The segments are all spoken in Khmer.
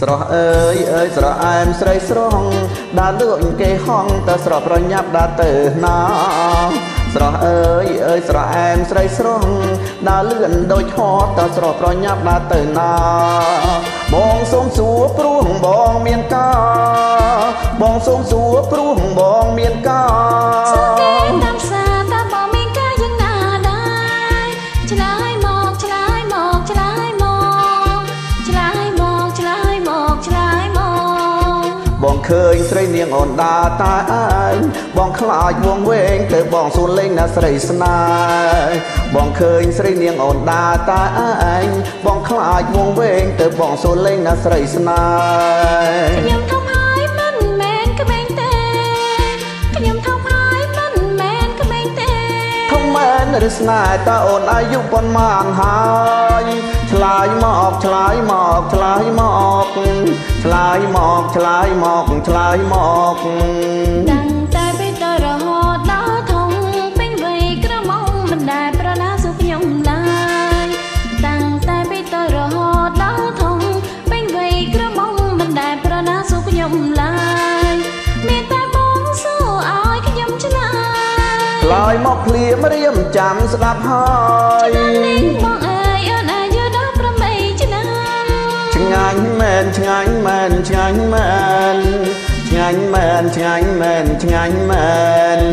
ស្រស់អើយអើយស្រស់អែមស្រីស្រស់ដើរលក់គេហងទៅស្រស់ប្រញាប់ដើរទៅណាស្រស់អើយអើយស្រស់អែមស្រីស្រស់ដើរលឿនដូចហោទៅស្រស់ប្រញាប់ដើរទៅណាបងសូមសួរព្រោះបងមានការបងសូមសួរព្រោះបងមានការតាមសាតាមបងមានការយ៉ាងណាដែរឆ្លើយមកឆ្លើយមកឆ្លើយមកឆ្លើយមកឆ្លើយមកឆ្លើយមកបងឃើញស្រីនាងអូនដាតាឯងបងខ្លាចវងវែងទៅបងសួនលេងណាស្រីស្នេហ៍បងឃើញស្រីនាងអូនដាតាឯងបងខ្លាចវងវែងទៅបងសួនលេងណាស្រីស្នេហ៍ខ្ញុំធំហើយមិនមែនក្មេងទេខ្ញុំធំហើយមិនមែនក្មេងទេធំមែនឬស្នេហ៍តើអូនអាយុប៉ុន្មានហើយឆ្លើយមកឆ្លើយមកឆ្លើយមកឆ្លើយមកឆ្លើយមកឆ្លើយមកតាំងតែពីតរហូតដល់ធំពេញវ័យក្រមុំមិនដែលប្រណាសួរខ្ញុំឡើយតាំងតែពីតរហូតដល់ធំពេញវ័យក្រមុំមិនដែលប្រណាសួរខ្ញុំឡើយមានតែបងសួរឲ្យខ្ញុំឆ្លើយឆ្លើយមកភ្លាមរៀមចាំស្ដាប់ហើយបងអើយអូនអាយុដល់8ឆ្នាំឆ្ងាញ់មែនឆ្ងាញ់មែនឆ្ងាញ់មែនឆ្ងាញ់មែនឆ្ងាញ់មែនឆ្ងាញ់មែន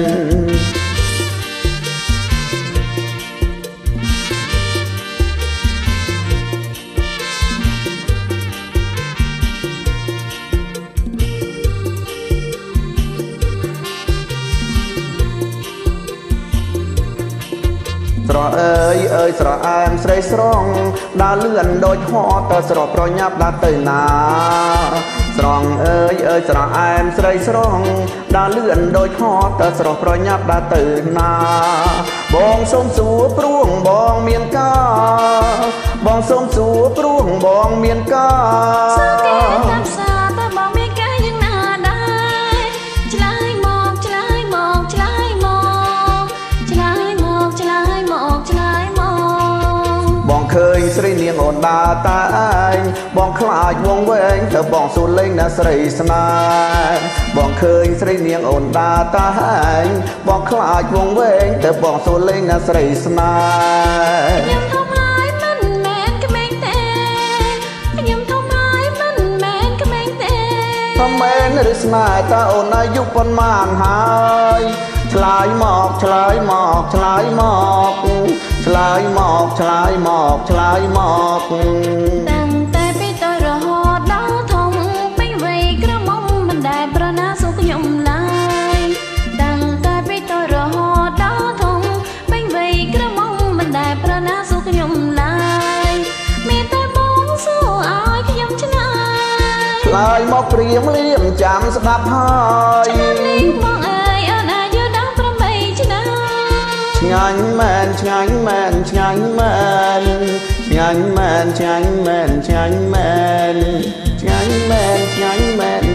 ស្រស់អើយអើយស្រស់អែមស្រីស្រស់ដើរលឿនដូចហោទៅស្រស់ប្រញាប់ដើរទៅណាស្រស់អើយអើយស្រស់អែមស្រីស្រស់ដើរលឿនដូចហោទៅស្រស់ប្រញាប់ដើរទៅណាបងសូមសួរព្រោះបងមានការបងសូមសួរព្រោះបងមានការសើគេតាមសាតើបងមានការយ៉ាងណាដែរឆ្លើយមកឆ្លើយមកឆ្លើយមកឆ្លើយមកឆ្លើយមកឆ្លើយមកបងឃើញស្រីនាងអូនដាតាឯងបងខ្លាចវងវែងទៅបងសួរលេងណាស្រីស្នេហ៍បងឃើញស្រីនាងអូនដាតាឯងបងខ្លាចវងវែងទៅបងសួរលេងណាស្រីស្នេហ៍ខ្ញុំធំហើយមិនមែនក្មេងទេខ្ញុំធំហើយមិនមែនក្មេងទេធំមែនឬស្នេហ៍តើអូនអាយុប៉ុន្មានហើយឆ្លើយមកឆ្លើយមកឆ្លើយមកឆ្លើយមកឆ្លើយមកឆ្លើយមកតាំងតែពីតរហូតដល់ធំពេញវ័យក្រមុំមិនដែលប្រណាសួរខ្ញុំឡើយតាំងតែពីតរហូតដល់ធំពេញវ័យក្រមុំមិនដែលប្រណាសួរខ្ញុំឡើយមានតែបងសួរឲ្យខ្ញុំឆ្លើយឆ្លើយមកព្រាមលៀមចាំស្ដាប់ហើយបងអើយអូនអាយុដល់8ឆ្នាំឆ្ងាញ់មែនឆ្ងាញ់មែនឆ្ងាញ់មែនឆ្ងាញ់មែនឆ្ងាញ់មែនឆ្ងាញ់មែនឆ្ងាញ់មែនឆ្ងាញ់មែន